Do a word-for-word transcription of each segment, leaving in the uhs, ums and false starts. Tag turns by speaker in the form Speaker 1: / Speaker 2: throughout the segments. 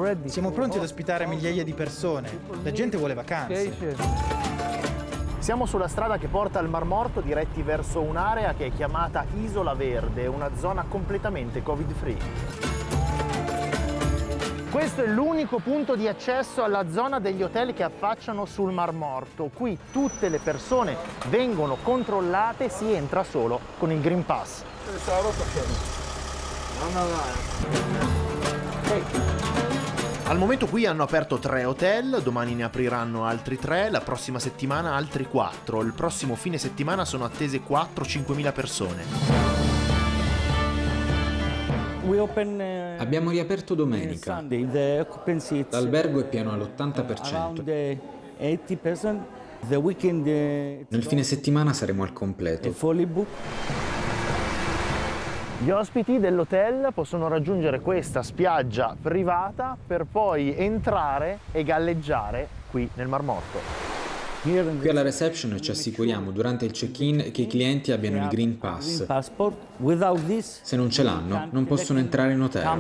Speaker 1: Siamo pronti ad ospitare migliaia di persone. La gente vuole vacanze.
Speaker 2: Siamo sulla strada che porta al Mar Morto, diretti verso un'area che è chiamata Isola Verde, una zona completamente Covid-free. Questo è l'unico punto di accesso alla zona degli hotel che affacciano sul Mar Morto. Qui tutte le persone vengono controllate, si entra solo con il Green Pass. Al momento qui hanno aperto tre hotel, domani ne apriranno altri tre, la prossima settimana altri quattro. Il prossimo fine settimana sono attese quattro cinquemila persone.
Speaker 3: Abbiamo riaperto domenica. L'albergo è pieno all'ottanta per cento. Nel fine settimana saremo al completo.
Speaker 2: Gli ospiti dell'hotel possono raggiungere questa spiaggia privata per poi entrare e galleggiare qui nel Mar Morto.
Speaker 3: Qui alla reception ci assicuriamo durante il check-in che i clienti abbiano il Green Pass. Se non ce l'hanno, non possono entrare in hotel.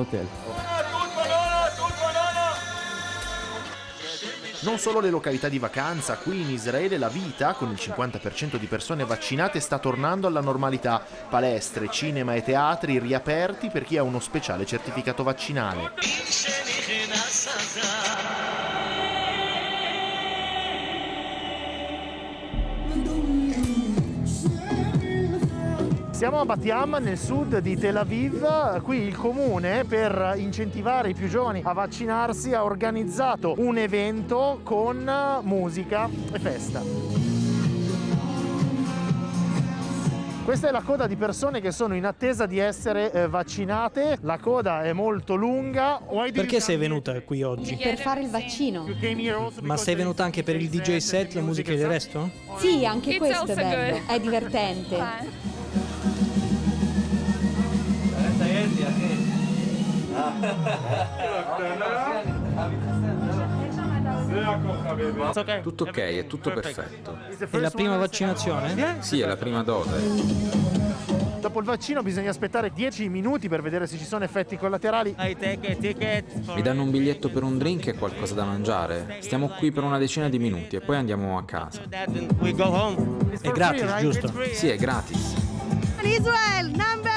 Speaker 2: Non solo le località di vacanza, qui in Israele la vita, con il cinquanta per cento di persone vaccinate, sta tornando alla normalità. Palestre, cinema e teatri riaperti per chi ha uno speciale certificato vaccinale. Siamo a Bat Yam, nel sud di Tel Aviv. Qui il comune, per incentivare i più giovani a vaccinarsi, ha organizzato un evento con musica e festa. Questa è la coda di persone che sono in attesa di essere eh, vaccinate. La coda è molto lunga.
Speaker 1: Perché sei venuta qui oggi?
Speaker 4: Per fare il vaccino.
Speaker 1: Ma sei venuta anche per il D J set, la musica e il resto?
Speaker 4: Sì, anche questo è bello, è divertente.
Speaker 3: Tutto ok, è tutto perfetto.
Speaker 1: È la prima vaccinazione?
Speaker 3: Sì, è la prima dose.
Speaker 2: Dopo il vaccino bisogna aspettare dieci minuti per vedere se ci sono effetti collaterali.
Speaker 3: Vi danno un biglietto per un drink e qualcosa da mangiare. Stiamo qui per una decina di minuti e poi andiamo a casa.
Speaker 1: È gratis, giusto?
Speaker 3: Sì, è gratis.
Speaker 5: Israel, number